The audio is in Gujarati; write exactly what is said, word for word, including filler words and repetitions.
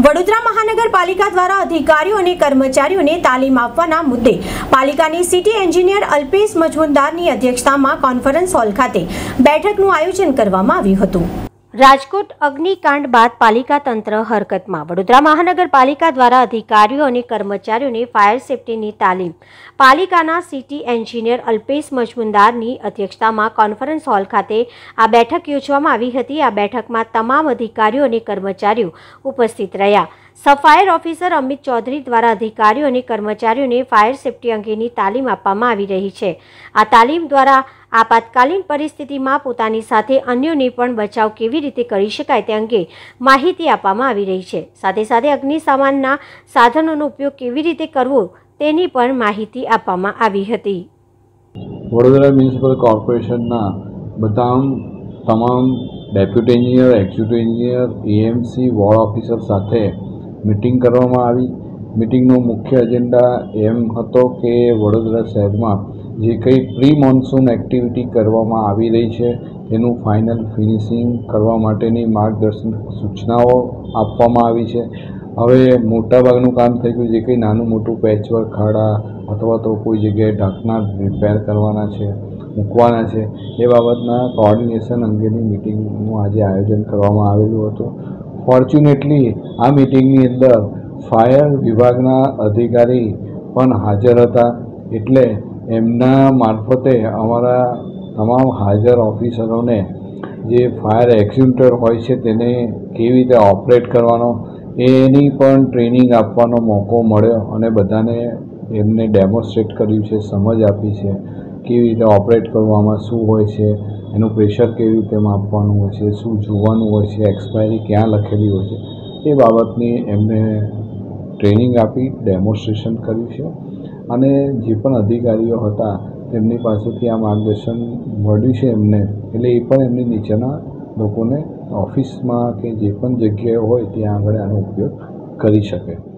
વડોદરા મહાનગરપાલિકા દ્વારા અધિકારીઓ અને કર્મચારીઓને તાલીમ આપવાના મુદ્દે પાલિકાની સિટી એન્જિનિયર અલ્પેશ મજમુદારની અધ્યક્ષતામાં કોન્ફરન્સ હોલ ખાતે બેઠકનું આયોજન કરવામાં આવ્યું હતું। રાજકોટ અગ્નિકાંડ બાદ પાલિકા તંત્ર હરકતમાં। વડોદરા મહાનગરપાલિકા દ્વારા અધિકારીઓ અને કર્મચારીઓને ફાયર સેફટીની તાલીમ પાલિકાના સિટી એન્જિનિયર અલ્પેશ મજમુદારની અધ્યક્ષતામાં કોન્ફરન્સ હોલ ખાતે આ બેઠક યોજવામાં આવી હતી। આ બેઠકમાં તમામ અધિકારીઓ અને કર્મચારીઓ ઉપસ્થિત રહ્યા। સફાયર ઓફિસર અમિત ચૌધરી દ્વારા અધિકારીઓ અને કર્મચારીઓને ફાયર સેફટી અંગેની તાલીમ આપવામાં આવી રહી છે। આ તાલીમ દ્વારા આપાતકાલીન પરિસ્થિતિમાં પોતાની સાથે અન્યોને પણ બચાવ કેવી રીતે કરી શકાય તે અંગે માહિતી આપવામાં આવી રહી છે। સાથે સાથે અગ્નિશમનના સાધનોનો ઉપયોગ કેવી રીતે કરવો તેની પણ માહિતી આપવામાં આવી હતી। વડોદરા મ્યુનિસિપલ કોર્પોરેશનના બધા તમામ deputy engineer, executive engineer, AMC, ward officer સાથે મીટિંગ કરવામાં આવી। મીટિંગનો મુખ્ય એજન્ડા એમ હતો કે વડોદરા શહેરમાં જે કંઈ પ્રી મોન્સૂન એક્ટિવિટી કરવામાં આવી રહી છે તેનું ફાઇનલ ફિનિશિંગ કરવા માટેની માર્ગદર્શન સૂચનાઓ આપવામાં આવી છે। હવે મોટાભાગનું કામ થઈ ગયું। જે કંઈ નાનું મોટું પેચવર્ક, ખાડા અથવા તો કોઈ જગ્યાએ ઢાંકણા રિપેર કરવાના છે, મૂકવાના છે, એ બાબતના કોઓર્ડિનેશન અંગેની મિટિંગનું આજે આયોજન કરવામાં આવેલું હતું। ફોર્ચ્યુનેટલી આ મિટિંગની અંદર ફાયર વિભાગના અધિકારી પણ હાજર હતા, એટલે એમના મારફતે અમારા તમામ હાજર ઓફિસરોને જે ફાયર એક્સ્ટિંગ્વિશર હોય છે તેને કેવી રીતે ઓપરેટ કરવાનો એની પણ ટ્રેનિંગ આપવાનો મોકો મળ્યો અને બધાને એમને ડેમોન્સ્ટ્રેટ કર્યું છે, સમજ આપી છે કેવી રીતે ઓપરેટ કરવામાં શું હોય છે, એનું પ્રેશર કેવી રીતે માપવાનું હોય છે, શું જોવાનું હોય છે, એક્સપાયરી ક્યાં લખેલી હોય છે, એ બાબતની એમને ટ્રેનિંગ આપી ડેમોન્સ્ટ્રેશન કર્યું છે। અને જે પણ અધિકારીઓ હતા તેમની પાસેથી આ માર્ગદર્શન મળ્યું છે એમને, એટલે એ પણ એમની નીચેના લોકોને ઓફિસમાં કે જે પણ જગ્યાએ હોય ત્યાં આગળ આનો ઉપયોગ કરી શકે।